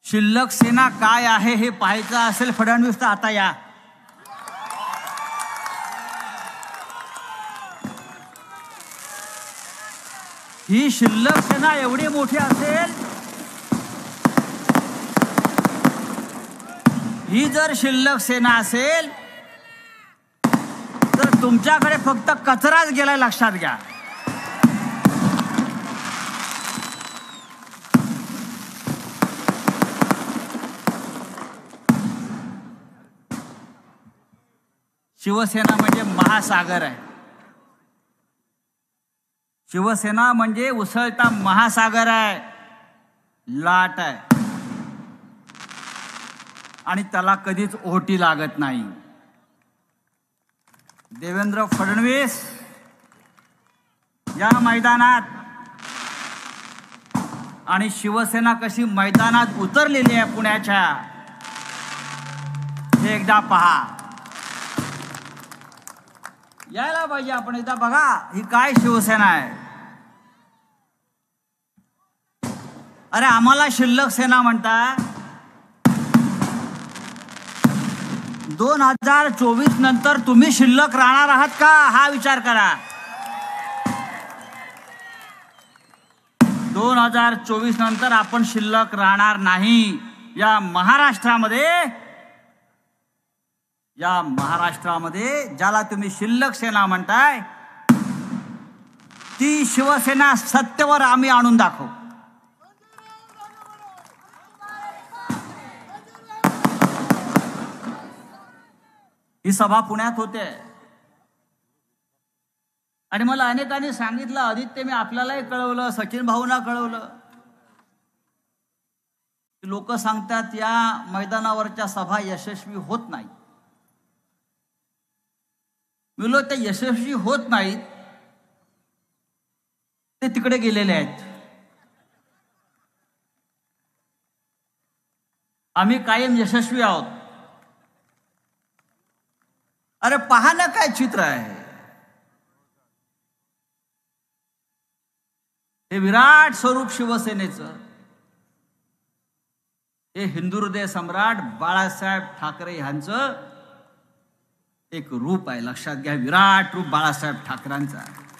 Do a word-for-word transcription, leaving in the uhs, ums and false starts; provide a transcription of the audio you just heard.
शिल्लक सेना काय आहे हे पाहायचं असेल फडणवीस तर आता या. ही शिल्लक सेना एवढी मोठी असेल, ही जर शिल्लक सेना असेल तर तुमच्याकडे फक्त कचराच गेलाय लक्षात घ्या. शिवसेना म्हणजे महासागर आहे. शिवसेना म्हणजे उसळता महासागर आहे, लाट आहे आणि त्याला कधीच ओहोटी लागत नाही. देवेंद्र फडणवीस या मैदानात आणि शिवसेना कशी मैदानात उतरलेली आहे पुण्याच्या, हे एकदा पहा. यायला पाहिजे आपण एकदा बघा ही काय शिवसेना आहे. अरे आम्हाला शिल्लक सेना म्हणता. दोन हजार चोवीस नंतर तुम्ही शिल्लक राहणार आहात का हा विचार करा. दोन हजार चोवीस नंतर आपण शिल्लक राहणार नाही. या महाराष्ट्रामध्ये या महाराष्ट्रामध्ये ज्याला तुम्ही शिल्लक सेना म्हणताय ती शिवसेना सत्तेवर आम्ही आणून दाखवू. ही सभा पुण्यात होते आणि मला अनेकांनी सांगितलं, आदित्य मी आपल्यालाही कळवलं, सचिन भाऊंना कळवलं, लोक सांगतात या मैदानावरच्या सभा यशस्वी होत नाही. मी लोक ते यशस्वी होत नाहीत, ते तिकडे गेलेले आहेत. आम्ही कायम यशस्वी आहोत. अरे पहा ना काय चित्र आहे. हे विराट स्वरूप शिवसेनेचं, हे हिंदुहृदय सम्राट बाळासाहेब ठाकरे यांचं एक रूप आहे. लक्षात घ्या, विराट रूप बाळासाहेब ठाकरेंचं आहे.